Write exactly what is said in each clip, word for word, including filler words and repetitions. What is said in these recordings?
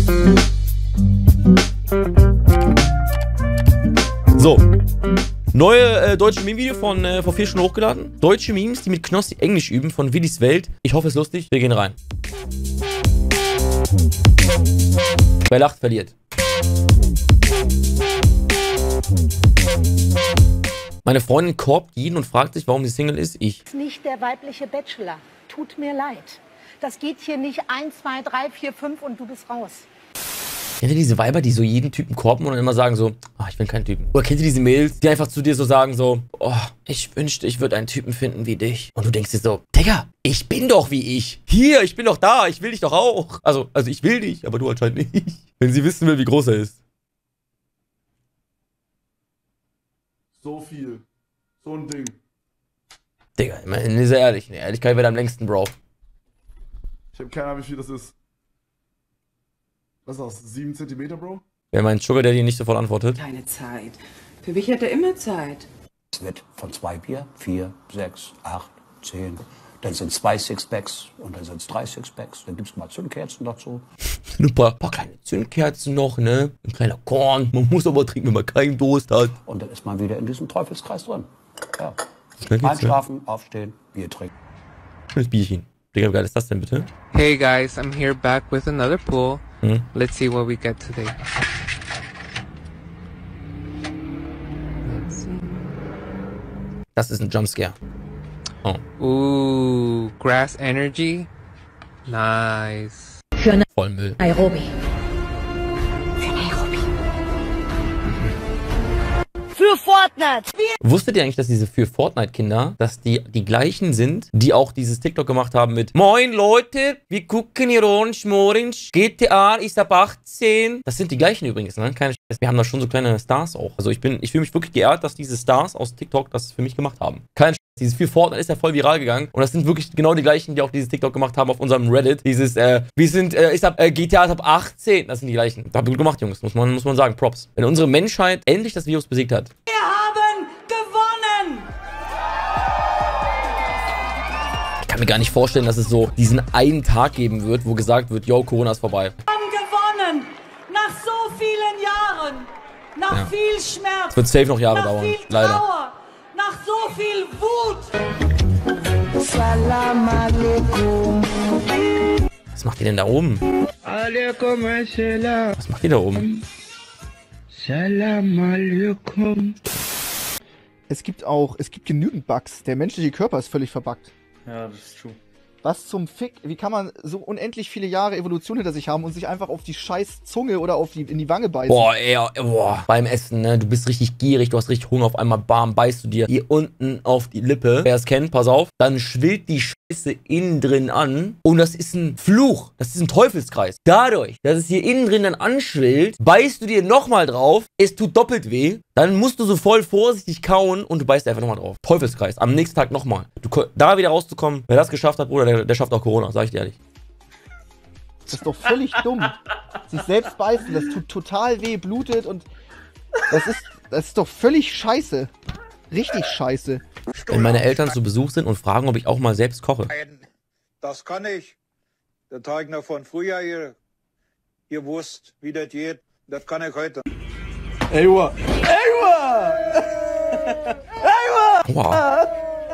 So. Neue äh, deutsche Meme-Video von äh, vor vier Stunden hochgeladen. Deutsche Memes, die mit Knossi Englisch üben, von Willis Welt. Ich hoffe, es ist lustig. Wir gehen rein. Wer lacht, verliert. Meine Freundin korbt jeden und fragt sich, warum sie Single ist. Ich. Nicht der weibliche Bachelor. Tut mir leid. Das geht hier nicht eins, zwei, drei, vier, fünf und du bist raus. Kennt ihr diese Weiber, die so jeden Typen korben und dann immer sagen so, ach, ich bin kein Typen? Oder kennt ihr diese Mails, die einfach zu dir so sagen so, oh, ich wünschte, ich würde einen Typen finden wie dich. Und du denkst dir so, Digga, ich bin doch wie ich. Hier, ich bin doch da, ich will dich doch auch. Also, also ich will dich, aber du anscheinend nicht. Wenn sie wissen will, wie groß er ist. So viel. So ein Ding. Digga, immerhin ist er ehrlich. Ne, Ehrlichkeit wird am längsten, Bro. Ich habe keine Ahnung, wie viel das ist. Was ist das? sieben Zentimeter, Bro? Wer meint Sugar Daddy nicht sofort antwortet. Keine Zeit. Für mich hat er immer Zeit. Es wird von zwei Bier, vier, sechs, acht, zehn. Dann sind es zwei Sixpacks und dann sind es drei Sixpacks. Dann gibt es mal Zündkerzen dazu. Ein paar, paar kleine Zündkerzen noch, ne? Ein kleiner Korn. Man muss aber trinken, wenn man keinen Durst hat. Und dann ist man wieder in diesem Teufelskreis drin. Ja. Geht's, Einschlafen, ja. Aufstehen, Bier trinken. Schönes Bierchen. Digga, wie geil ist das denn bitte? Hey guys, I'm here back with another pool. Hm? Let's see what we get today. Let's see. Das ist ein Jumpscare. Oh. Ooh, grass energy. Nice. Für Voll Müll. Nairobi. Für Fortnite. Wusstet ihr eigentlich, dass diese für Fortnite-Kinder, dass die die gleichen sind, die auch dieses TikTok gemacht haben mit Moin Leute, wir gucken hier Orange Morange, G T A ist ab achtzehn. Das sind die gleichen übrigens, ne? Keine Scheiße. Wir haben da schon so kleine Stars auch. Also ich bin, ich fühle mich wirklich geehrt, dass diese Stars aus TikTok das für mich gemacht haben. Keine Scheiße. Dieses für Fortnite ist ja voll viral gegangen. Und das sind wirklich genau die gleichen, die auch dieses TikTok gemacht haben auf unserem Reddit. Dieses, äh, wir sind, äh, ist ab, äh, G T A ist ab achtzehn. Das sind die gleichen. Da habt ihr gut gemacht, Jungs. Muss man, muss man sagen. Props. Wenn unsere Menschheit endlich das Virus besiegt hat. Wir haben gewonnen! Ich kann mir gar nicht vorstellen, dass es so diesen einen Tag geben wird, wo gesagt wird, yo, Corona ist vorbei. Wir haben gewonnen! Nach so vielen Jahren! Nach Ja. viel Schmerz! Es wird safe noch Jahre nach dauern. Viel Leider. Trauer, nach so viel Wut! Salam alaikum. Was macht ihr denn da oben? Alaikum assalam. Was macht ihr da oben? Salam alaikum. Es gibt auch, es gibt genügend Bugs. Der menschliche Körper ist völlig verbuggt. Ja, das ist true. Was zum Fick? Wie kann man so unendlich viele Jahre Evolution hinter sich haben und sich einfach auf die scheiß Zunge oder auf die, in die Wange beißen? Boah, ey, boah. Beim Essen, ne? Du bist richtig gierig, du hast richtig Hunger. Auf einmal, bam, beißt du dir hier unten auf die Lippe. Wer es kennt, pass auf. Dann schwillt die Scheiße innen drin an. Und das ist ein Fluch. Das ist ein Teufelskreis. Dadurch, dass es hier innen drin dann anschwillt, beißt du dir nochmal drauf. Es tut doppelt weh. Dann musst du so voll vorsichtig kauen und du beißt einfach nochmal drauf. Teufelskreis. Am nächsten Tag nochmal. Da wieder rauszukommen, wer das geschafft hat, Bruder, der, der schafft auch Corona, sag ich dir ehrlich. Das ist doch völlig dumm. Sich selbst beißen, das tut total weh, blutet und das ist, das ist doch völlig scheiße. Richtig scheiße. Wenn meine Eltern zu Besuch sind und fragen, ob ich auch mal selbst koche. Das kann ich. Der Teig noch von früher, ihr, ihr wusst, wie das geht. Das kann ich heute. Ewa! Ewa! Ewa! Wow.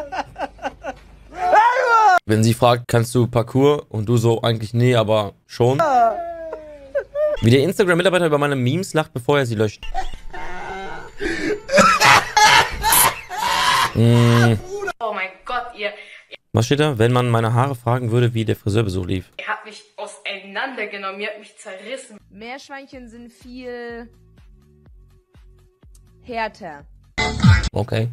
Wenn sie fragt, kannst du Parkour? Und du so, eigentlich nee, aber schon. Wie der Instagram-Mitarbeiter über meine Memes lacht, bevor er sie löscht. mm. Oh mein Gott, ihr... Was steht da? Wenn man meine Haare fragen würde, wie der Friseurbesuch lief. Ihr habt mich auseinandergenommen, ihr habt mich zerrissen. Meerschweinchen sind viel... härter. Okay.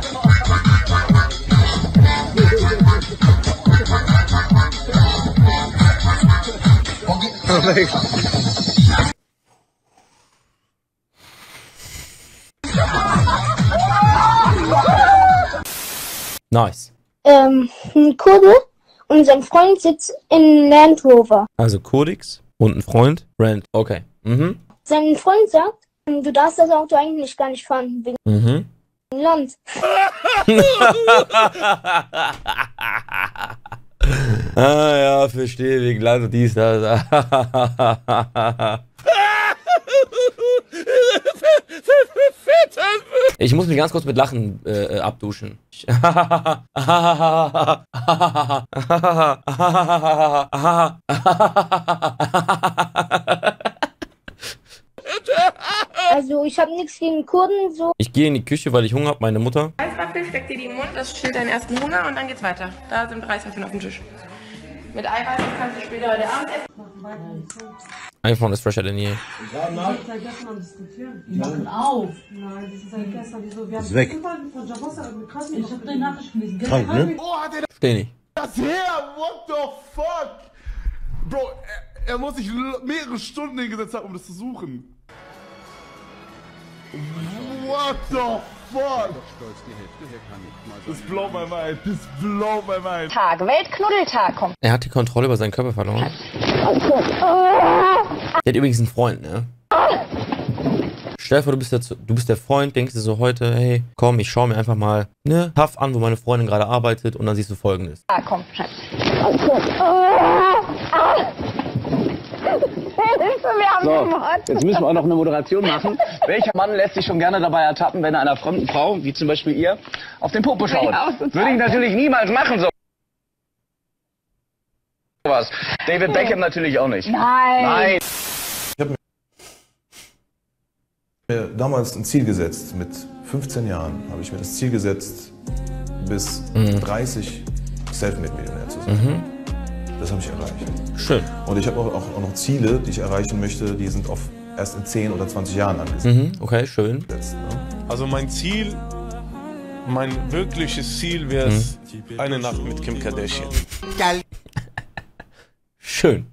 Nice. Ähm, ein Kurde und sein Freund sitzt in Land Rover. Also Codex und ein Freund, Rand. Okay. Mhm. Sein Freund sagt, du darfst das Auto eigentlich gar nicht fahren, wegen Mhm. Land. Ah ja, verstehe, wegen Land und dies, das. Ich muss mich ganz kurz mit Lachen äh, abduschen. Also ich habe nichts gegen Kurden, so. Ich gehe in die Küche, weil ich Hunger habe, meine Mutter. Eiswafel, steck dir die im Mund, das stillt deinen ersten Hunger und dann geht's weiter. Da sind Reiswaffeln auf dem Tisch. Mit Eiweiß kannst du später heute Abend essen. iPhone ist fresher denn je. Wir sind seit gestern am Diskutieren. Die machen auf. Nein, das ist seit gestern. Wieso? Wir haben ist weg. Von Javosa, krass, ich hab den Nachricht gelesen. Krank, ne? Oh, hat er Versteh nicht. das her? What the fuck? Bro, er, er muss sich mehrere Stunden hingesetzt haben, um das zu suchen. What the fuck? Das blow my mind. Das blow my mind. Tag, Weltknuddeltag kommt. Er hat die Kontrolle über seinen Körper verloren. Der hat übrigens einen Freund, ne? Stell dir vor, du bist der, du bist der Freund, denkst dir so heute, hey, komm, ich schau mir einfach mal, ne, Haft an, wo meine Freundin gerade arbeitet und dann siehst du Folgendes. Tag kommt. So, jetzt müssen wir auch noch eine Moderation machen. Welcher Mann lässt sich schon gerne dabei ertappen, wenn er einer fremden Frau, wie zum Beispiel ihr, auf den Popo schaut? Würde ich natürlich niemals machen, so was. David Beckham natürlich auch nicht. Nein. Nein. Ich habe mir damals ein Ziel gesetzt. Mit fünfzehn Jahren habe ich mir das Ziel gesetzt, bis Mhm. dreißig Selfmade-Millionär zu sein. Mhm. Das habe ich erreicht. Schön. Und ich habe auch, auch, auch noch Ziele, die ich erreichen möchte, die sind auf erst in zehn oder zwanzig Jahren angesetzt. Mhm. Okay, schön. Also mein Ziel, mein wirkliches Ziel wäre es, mhm. eine Nacht mit Kim Kardashian. Schön.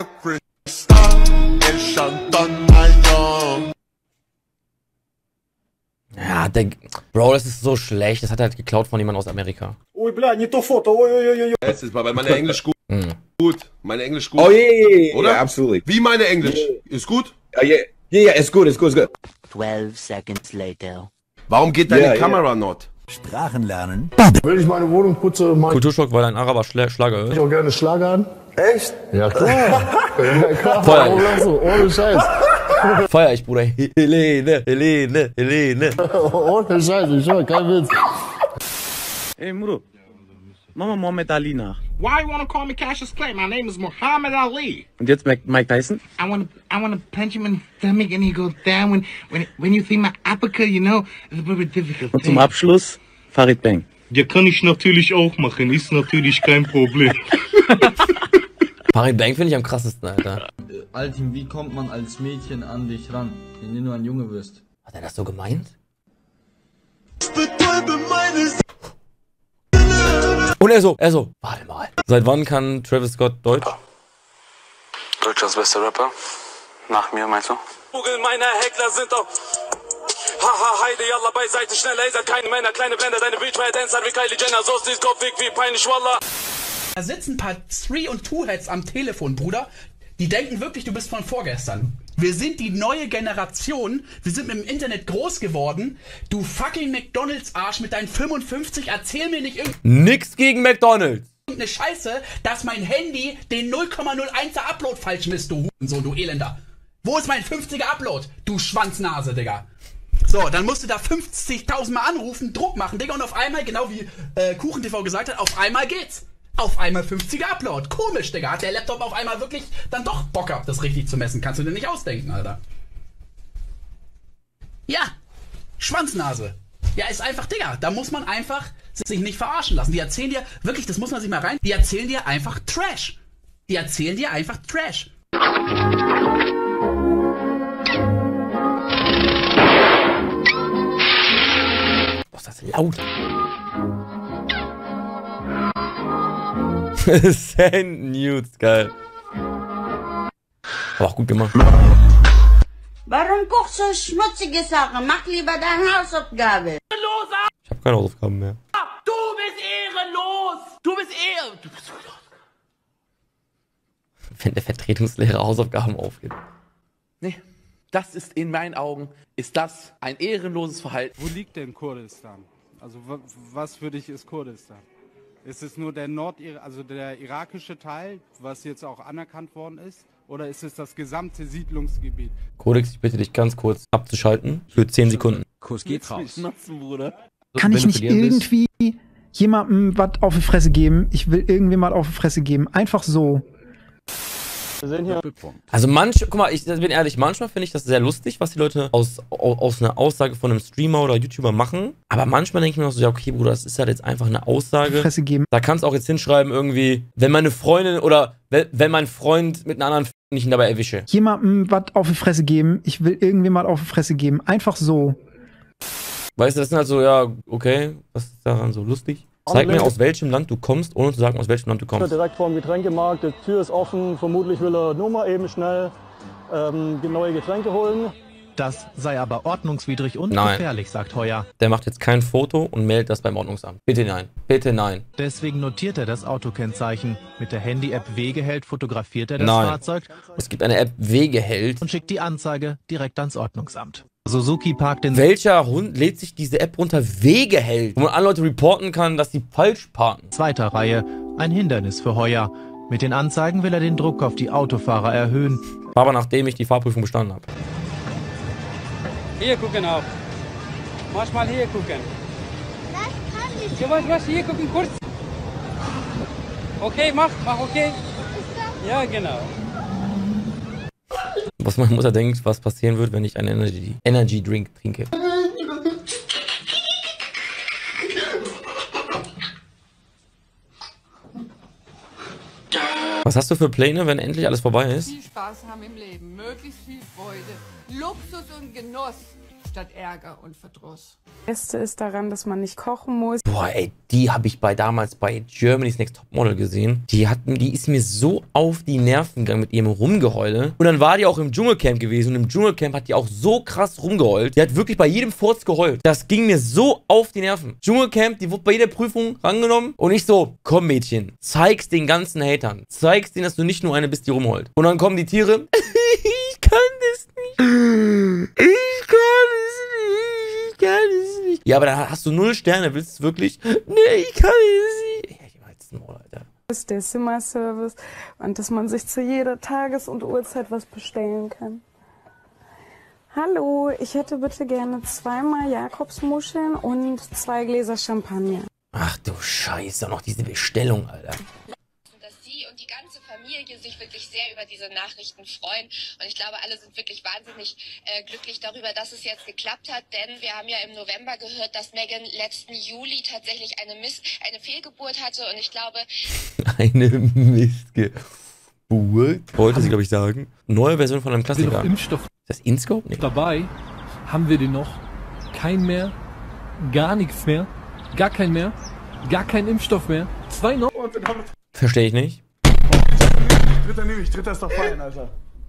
Ja, der... Bro, das ist so schlecht. Das hat er halt geklaut von jemandem aus Amerika. Ой, бля, не то фото, ой-ой-ой. Es ist mal, weil meine Englisch gut. Mhm. Gut, meine Englisch gut. Oh, yeah, yeah, yeah, oder? yeah, absolutely. Wie meine Englisch? Ist gut? Yeah, yeah, yeah, yeah, it's good, it's good, it's good. twelve seconds later. Warum geht deine Yeah, Kamera yeah. not? Sprachen lernen. Wenn ich meine Wohnung putze, mache Kulturschock, weil ein Araber Schla Schlager ich ist. auch gerne Schlager an. Echt? Ja klar. Ja klar. Feuer Warum ich. lachst du? Ohne Scheiß. Feier ich, Bruder. Helene, Helene, Helene. Ohne Scheiß, ich schwör, kein Witz. Hey Muro, Mama Muhammad Ali nach. Why you wanna call me Cassius Clay? My name is Muhammad Ali. Und jetzt Mike, Mike Tyson? I wanna, I wanna punch him in the stomach and he goes down when, when, when you see my uppercut, you know, it's a very difficult Und zum Abschluss Farid Bang. Ja, kann ich natürlich auch machen, ist natürlich kein Problem. Farid Bang finde ich am krassesten, Alter. Altin, wie kommt man als Mädchen an dich ran, wenn du nur ein Junge wirst? Hat er das so gemeint? Und er so, er so, warte mal. Seit wann kann Travis Scott Deutsch? Deutschlands bester Rapper. Nach mir, meinst du? Google, meine Heckler sind auch. Haha, Heide, yalla, beiseite, schneller, ihr seid keine Männer, kleine Blender, deine Beachfire Dancer wie Kylie Jenner, so ist dies Kopfweg wie peinlich, wallah. Da sitzen ein paar Three- und Two-Heads am Telefon, Bruder. Die denken wirklich, du bist von vorgestern. Wir sind die neue Generation. Wir sind mit dem Internet groß geworden. Du fucking McDonalds-Arsch mit deinen fünfundfünfzig, erzähl mir nicht Nix gegen McDonalds. irgendeine Scheiße, dass mein Handy den null Komma null eins er Upload falsch misst, du Hurensohn, du Elender. Wo ist mein fünfziger Upload, du Schwanznase, Digga? So, dann musst du da fünfzigtausend Mal anrufen, Druck machen, Digga, und auf einmal, genau wie äh, KuchenTV gesagt hat, auf einmal geht's. Auf einmal fünfziger Upload. Komisch, Digga. Hat der Laptop auf einmal wirklich dann doch Bock gehabt, das richtig zu messen. Kannst du dir nicht ausdenken, Alter. Ja. Schwanznase. Ja, ist einfach, Digga. Da muss man einfach sich nicht verarschen lassen. Die erzählen dir, wirklich, das muss man sich mal rein, die erzählen dir einfach Trash. Die erzählen dir einfach Trash. Boah, ist das laut. Send Nudes, geil. Aber auch gut gemacht. Warum kochst du schmutzige Sachen? Mach lieber deine Hausaufgabe. Ich habe keine Hausaufgaben mehr. Du bist ehrenlos! Du bist ehr... Du bist Wenn der Vertretungslehrer Hausaufgaben aufgibt. Nee, das ist in meinen Augen, ist das ein ehrenloses Verhalten. Wo liegt denn Kurdistan? Also was für dich ist Kurdistan? Ist es nur der Nord, also der irakische Teil, was jetzt auch anerkannt worden ist? Oder ist es das gesamte Siedlungsgebiet? Codex, ich bitte dich ganz kurz abzuschalten für zehn Sekunden. Kurs geht raus. Kann ich nicht irgendwie jemandem was auf die Fresse geben? Ich will irgendwem was auf die Fresse geben. Einfach so. Also manch, guck mal, ich bin ehrlich, manchmal finde ich das sehr lustig, was die Leute aus, aus einer Aussage von einem Streamer oder YouTuber machen. Aber manchmal denke ich mir auch so, ja okay, Bruder, das ist halt jetzt einfach eine Aussage. Fresse geben. Da kannst du auch jetzt hinschreiben irgendwie, wenn meine Freundin oder wenn mein Freund mit einer anderen nicht dabei erwische. Jemandem was auf die Fresse geben. Ich will irgendwem was auf die Fresse geben. Einfach so. Weißt du, das sind halt so, ja, okay, was ist daran so lustig? Zeig mir, aus welchem Land du kommst, ohne zu sagen, aus welchem Land du kommst. Direkt vor dem Getränkemarkt, die Tür ist offen, vermutlich will er nur mal eben schnell ähm, neue Getränke holen. Das sei aber ordnungswidrig und Nein. gefährlich, sagt Heuer. Der macht jetzt kein Foto und meldet das beim Ordnungsamt. Bitte nein, bitte nein. Deswegen notiert er das Autokennzeichen. Mit der Handy-App Wegeheld fotografiert er das Nein. Fahrzeug. Es gibt eine App Wegeheld. Und schickt die Anzeige direkt ans Ordnungsamt. Suzuki parkt in... Welcher Hund lädt sich diese App runter? Wegeheld, wo man alle Leute reporten kann, dass sie falsch parken. Zweiter Reihe. Ein Hindernis für Heuer. Mit den Anzeigen will er den Druck auf die Autofahrer erhöhen. Aber nachdem ich die Fahrprüfung bestanden habe. Hier gucken auch. Manchmal hier gucken. Das kann ich. Ja, was, was, hier gucken kurz. Okay, mach, mach, okay. Ja, genau. Was meine Mutter denkt, was passieren wird, wenn ich einen Energy, Energy Drink trinke. Was hast du für Pläne, wenn endlich alles vorbei ist? Viel Spaß haben im Leben, möglichst viel Freude, Luxus und Genuss statt Ärger und Verdruss. Das Beste ist daran, dass man nicht kochen muss. Boah, ey, die habe ich bei damals bei Germany's Next Topmodel gesehen. Die hat, die ist mir so auf die Nerven gegangen mit ihrem Rumgeheule. Und dann war die auch im Dschungelcamp gewesen. Und im Dschungelcamp hat die auch so krass rumgeheult. Die hat wirklich bei jedem Furz geheult. Das ging mir so auf die Nerven. Dschungelcamp, die wurde bei jeder Prüfung rangenommen. Und ich so, komm Mädchen, zeig's den ganzen Hatern. Zeig's denen, dass du nicht nur eine bist, die rumheult. Und dann kommen die Tiere. Ich kann das nicht. Ich kann es nicht. Ich kann es nicht. Ja, aber da hast du null Sterne. Willst du wirklich? Nee, ich kann es nicht. Ich mach jetzt Maul, Alter. Das ist der Zimmerservice und dass man sich zu jeder Tages- und Uhrzeit was bestellen kann. Hallo, ich hätte bitte gerne zweimal Jakobsmuscheln und zwei Gläser Champagner. Ach du Scheiße, noch diese Bestellung, Alter. Und die ganze Familie sich wirklich sehr über diese Nachrichten freuen. Und ich glaube, alle sind wirklich wahnsinnig äh, glücklich darüber, dass es jetzt geklappt hat. Denn wir haben ja im November gehört, dass Meghan letzten Juli tatsächlich eine, Miss eine Fehlgeburt hatte. Und ich glaube... Eine Missgeburt, wollte sie, glaube ich, sagen. Neue Version von einem Klassiker. Noch Impfstoff ist das InScope? Nee. Dabei haben wir den noch. Kein mehr. Gar nichts mehr. Gar kein mehr. Gar kein Impfstoff mehr. Zwei noch. Verstehe ich nicht. Dritter nehme ich, dritter ist doch fein, Alter.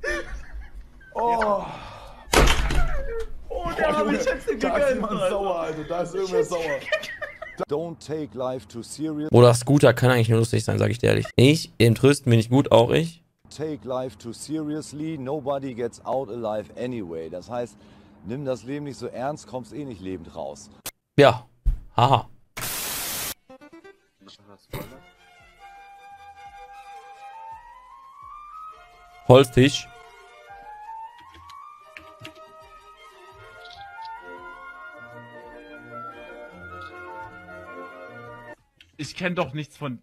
Oh. Oh, der hat mich jetzt gegönnt. Da ist jemand sauer, Alter. Da ist irgendwer sauer. Don't take life too serious. Oder Scooter kann eigentlich nur lustig sein, sage ich dir ehrlich. Ich, im Trösten bin ich gut, auch ich. Take life too seriously. Nobody gets out alive anyway. Das heißt, nimm das Leben nicht so ernst, kommst eh nicht lebend raus. Ja. Haha. Holztisch. Ich kenne doch nichts von...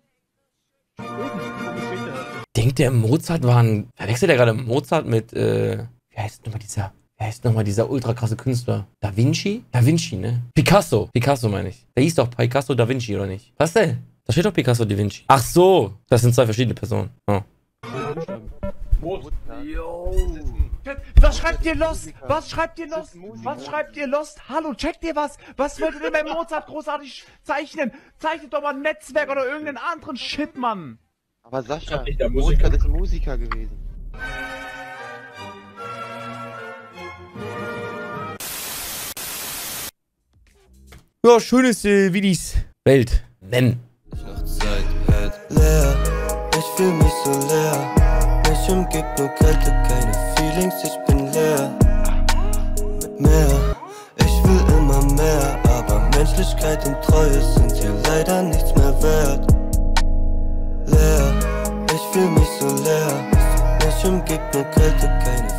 Denkt der Mozart war ein... Verwechselt er gerade Mozart mit, äh... Wie heißt nochmal dieser... Wie heißt nochmal dieser ultra krasse Künstler? Da Vinci? Da Vinci, ne? Picasso. Picasso meine ich. Der hieß doch Picasso Da Vinci, oder nicht? Was denn? Da steht doch Picasso Da Vinci. Ach so. Das sind zwei verschiedene Personen. Oh. Yo. Was schreibt ihr Lost? Was schreibt ihr Lost? Was schreibt ihr Lost? Hallo, checkt ihr was? Was wolltet ihr bei Mozart großartig zeichnen? Zeichnet doch mal ein Netzwerk oder irgendeinen anderen Shit, Mann. Aber Sascha, Mozart ist ein Musiker gewesen. Ja, schönes äh, Widis Welt. Wenn. Noch Zeit hat leer. Ich fühl mich so leer. Mich umgibt nur kalte, keine Feelings, ich bin leer. Mehr, ich will immer mehr, aber Menschlichkeit und Treue sind hier leider nichts mehr wert. fühl mich so leer. Mich umgibt nur Kälte, keine